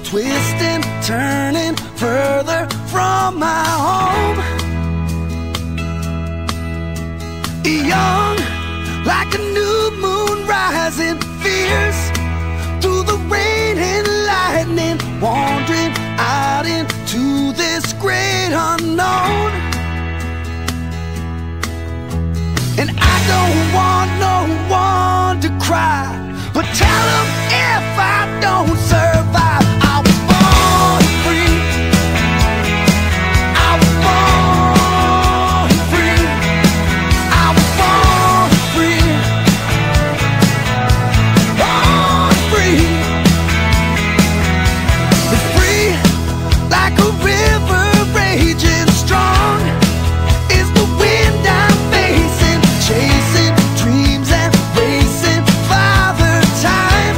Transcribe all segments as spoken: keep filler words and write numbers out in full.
twisting, turning further from my home. Young, like a new moon rising, fierce through the rain and lightning, wandering out into this great unknown. And I don't want no one to cry, but tell them if I don't survive, I was born free. I was born free. I was born free. Born free. But free like a river raging strong is the wind I'm facing, chasing dreams and racing Father Time.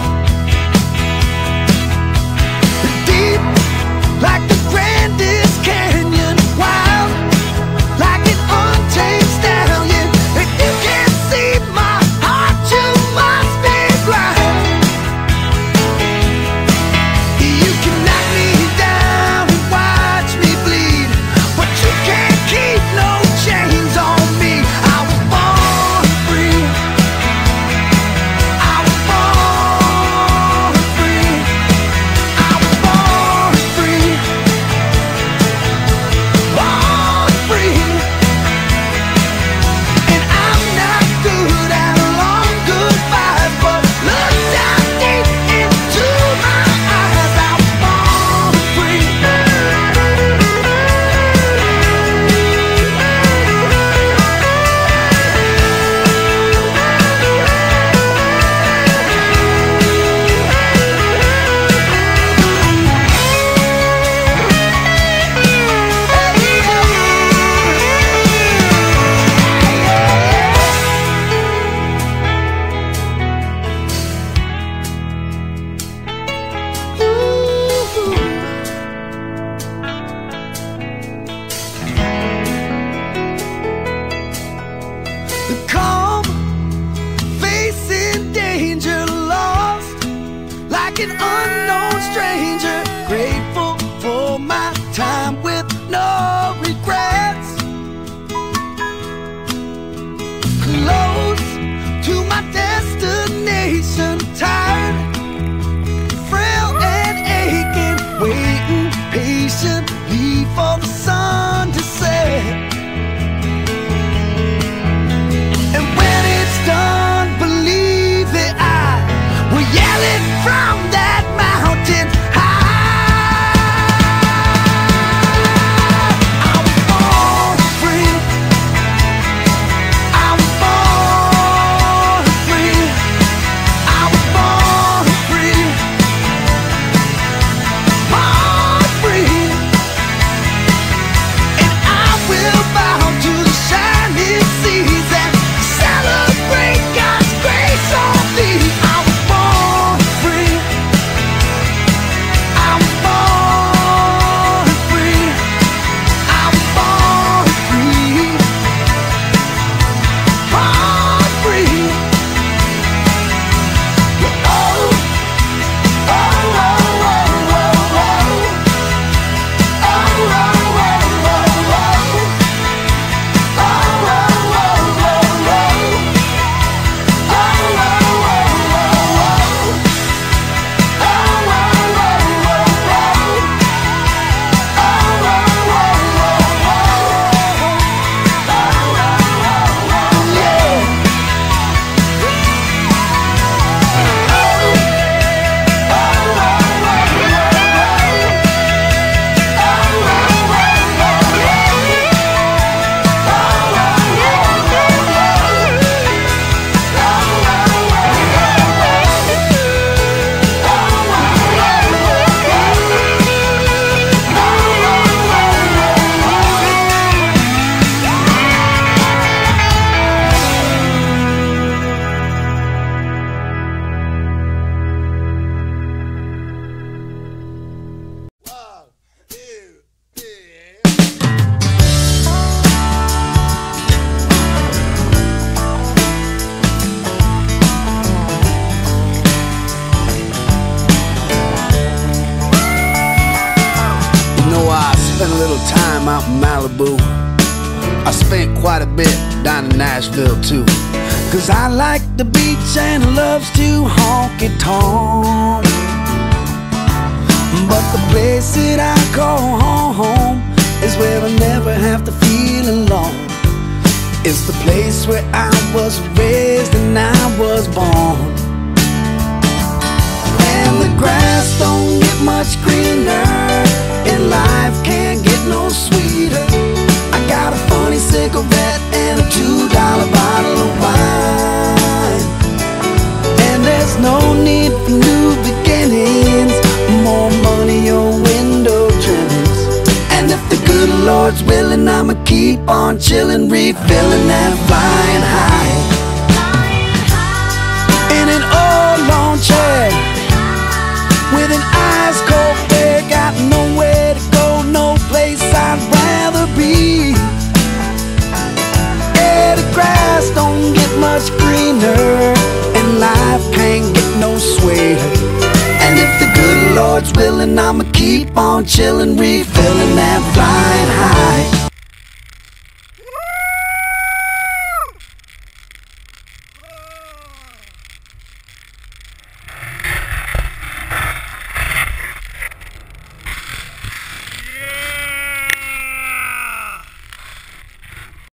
Deep like the grandest canyon, wild like an untamed stallion. If you can't see my heart, you must be blind. You can knock me down and watch me bleed, but you can't keep no chains on me. I was born free. I was born free. I was born free. Born free. And I'm not good at long goodbyes, but look down deep into my eyes. I was born free. The calm, facing danger, lost like an unknown stranger, grateful for my time with no regrets. Close to my destination, tired, frail and aching, waiting patiently for the sun to set. And when it's done, believe that I will yell it from that mountain. Malibu. I spent quite a bit down in Nashville too, 'cause I like the beach and loves to honky-tonk. But the place that I call home is where I never have to feel alone. It's the place where I was raised and I was born. And the grass don't get much greener, and life can't get no sweeter. I got a funny cigarette and a two dollar bottle of wine. And there's no need for new beginnings, more money or window trimmings. And if the good Lord's willing, I'ma keep on chillin', refilling that flying high. In an old lawn chair with an ice cold bear, got nowhere to go, no place I'd rather be. Yeah, the grass don't get much greener, and life can't get no sweeter. And if the good Lord's willing, I'ma keep on chillin', refilling that flying high.